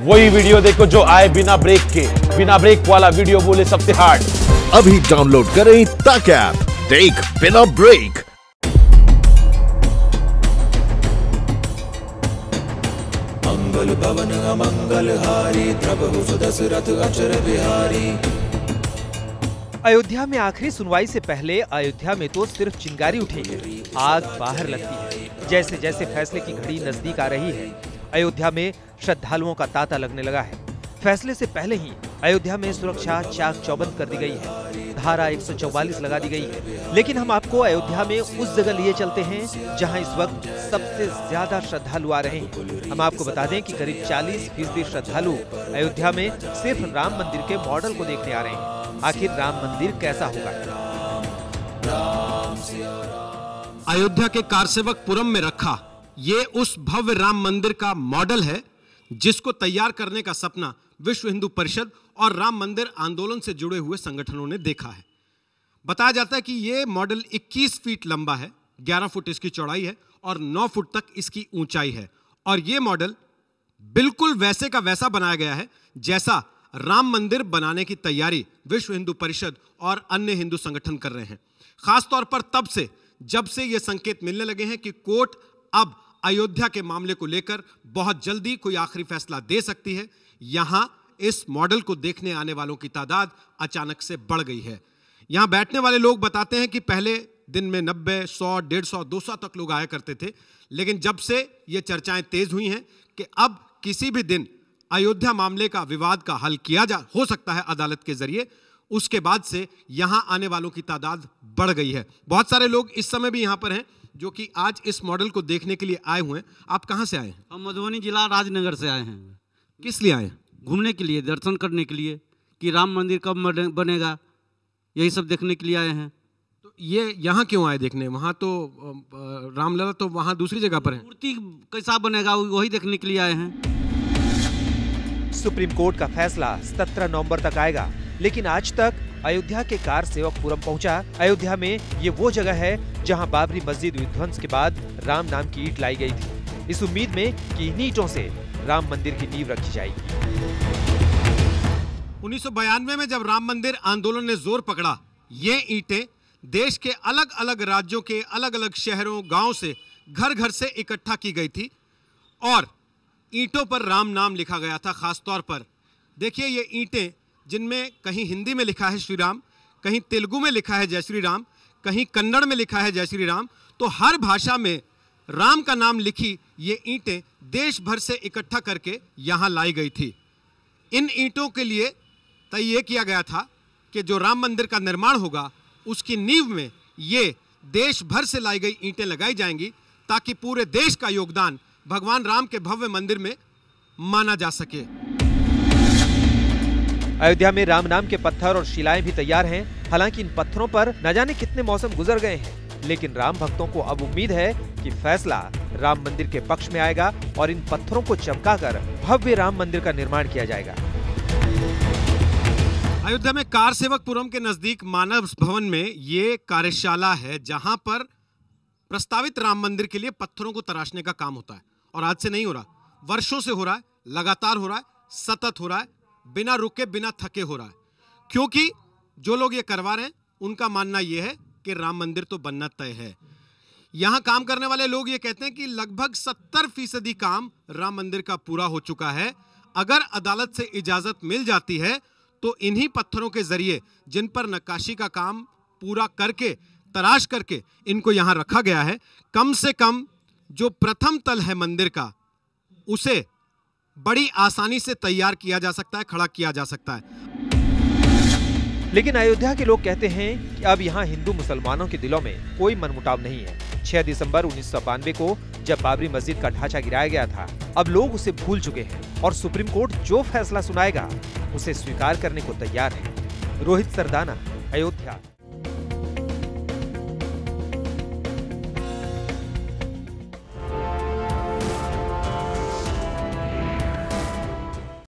वही वीडियो देखो जो आए बिना ब्रेक के। बिना ब्रेक वाला वीडियो बोले सबसे हार्ड। अभी डाउनलोड करें तक ऐप, देख बिना ब्रेक। मंगल भवन अमंगल हारी, प्रभु सुदशरथ अचर बिहारी। अयोध्या में आखिरी सुनवाई से पहले अयोध्या में तो सिर्फ चिंगारी उठेगी, आग बाहर लगती है। जैसे जैसे फैसले की घड़ी नजदीक आ रही है, अयोध्या में श्रद्धालुओं का तांता लगने लगा है। फैसले से पहले ही अयोध्या में सुरक्षा चाक चौबंद कर दी गई है, धारा 144 लगा दी गई है। लेकिन हम आपको अयोध्या में उस जगह लिए चलते हैं जहां इस वक्त सबसे ज्यादा श्रद्धालु आ रहे हैं। हम आपको बता दें कि करीब 40% श्रद्धालु अयोध्या में सिर्फ राम मंदिर के मॉडल को देखने आ रहे हैं। आखिर राम मंदिर कैसा होगा? अयोध्या के कारसेवकपुरम में रखा ये उस भव्य राम मंदिर का मॉडल है जिसको तैयार करने का सपना विश्व हिंदू परिषद और राम मंदिर आंदोलन से जुड़े हुए संगठनों ने देखा है। बताया जाता है कि ये मॉडल 21 फीट लंबा है, 11 फुट इसकी चौड़ाई है और 9 फुट तक इसकी ऊंचाई है। और ये मॉडल बिल्कुल वैसे का वैसा बनाया गया है जैसा राम मंदिर बनाने की तैयारी विश्व हिंदू परिषद और अन्य हिंदू संगठन कर रहे हैं। खासतौर पर तब से जब से ये संकेत मिलने लगे हैं कि कोर्ट अब अयोध्या के मामले को लेकर बहुत जल्दी कोई आखिरी फैसला दे सकती है। यहां इस मॉडल को देखने आने वालों की तादाद अचानक से बढ़ गई है। यहां बैठने वाले लोग बताते हैं कि पहले दिन में 90, 100, 150, 200 तक लोग आया करते थे, लेकिन जब से ये चर्चाएं तेज हुई हैं कि अब किसी भी दिन अयोध्या मामले का विवाद का हल किया हो सकता है अदालत के जरिए, उसके बाद से यहां आने वालों की तादाद बढ़ गई है। बहुत सारे लोग इस समय भी यहां पर हैं जो कि आज इस मॉडल को देखने के लिए आए हुए हैं। आप कहां से आए हैं? हम मधुबनी जिला राजनगर से आए हैं। किस लिए आए हैं? घूमने के लिए, दर्शन करने के लिए कि राम मंदिर कब बनेगा, यही सब देखने के लिए आए हैं। तो ये यहाँ क्यों आए देखने? वहाँ तो रामलला तो वहाँ दूसरी जगह पर है। मूर्ति कैसा बनेगा वही देखने के लिए आए हैं। सुप्रीम कोर्ट का फैसला 17 नवंबर तक आएगा, लेकिन आज तक अयोध्या के कारसेवकपुरम पहुंचा। अयोध्या में ये वो जगह है जहां बाबरी मस्जिद विध्वंस के बाद राम नाम की ईंट लाई गई थी, इस उम्मीद में कि इन्हीं ईंटों से राम मंदिर की नींव रखी जाएगी। 1992 में जब राम मंदिर आंदोलन ने जोर पकड़ा, ये ईंटें देश के अलग अलग राज्यों के अलग अलग शहरों गांव से घर घर से इकट्ठा की गई थी और ईंटों पर राम नाम लिखा गया था। खासतौर पर देखिए ये ईंटें जिनमें कहीं हिंदी में लिखा है श्री राम, कहीं तेलुगु में लिखा है जय श्री राम, कहीं कन्नड़ में लिखा है जय श्री राम, तो हर भाषा में राम का नाम लिखी ये ईंटें देश भर से इकट्ठा करके यहां लाई गई थी। इन ईंटों के लिए तय ये किया गया था कि जो राम मंदिर का निर्माण होगा उसकी नींव में ये देश भर से लाई गई ईंटें लगाई जाएंगी ताकि पूरे देश का योगदान भगवान राम के भव्य मंदिर में माना जा सके। अयोध्या में राम नाम के पत्थर और शिलाएं भी तैयार हैं। हालांकि इन पत्थरों पर न जाने कितने मौसम गुजर गए हैं, लेकिन राम भक्तों को अब उम्मीद है कि फैसला राम मंदिर के पक्ष में आएगा और इन पत्थरों को चमकाकर भव्य राम मंदिर का निर्माण किया जाएगा। अयोध्या में कारसेवकपुरम के नजदीक मानव भवन में ये कार्यशाला है जहां पर प्रस्तावित राम मंदिर के लिए पत्थरों को तराशने का काम होता है। और आज से नहीं हो रहा, वर्षों से हो रहा है, लगातार हो रहा है, सतत हो रहा है, बिना रुके बिना थके हो रहा है। क्योंकि जो लोग ये करवा रहे हैं उनका मानना यह है कि राम मंदिर तो बनना तय है। यहां काम करने वाले लोग ये कहते हैं कि लगभग 70% काम राम मंदिर का पूरा हो चुका है। अगर अदालत से इजाजत मिल जाती है तो इन्हीं पत्थरों के जरिए जिन पर नक्काशी का काम पूरा करके तराश करके इनको यहां रखा गया है, कम से कम जो प्रथम तल है मंदिर का उसे बड़ी आसानी से तैयार किया जा सकता है, खड़ा किया जा सकता है। लेकिन अयोध्या के लोग कहते हैं कि अब यहाँ हिंदू मुसलमानों के दिलों में कोई मनमुटाव नहीं है। 6 दिसंबर 1992 को जब बाबरी मस्जिद का ढांचा गिराया गया था, अब लोग उसे भूल चुके हैं और सुप्रीम कोर्ट जो फैसला सुनाएगा उसे स्वीकार करने को तैयार है। रोहित सरदाना, अयोध्या।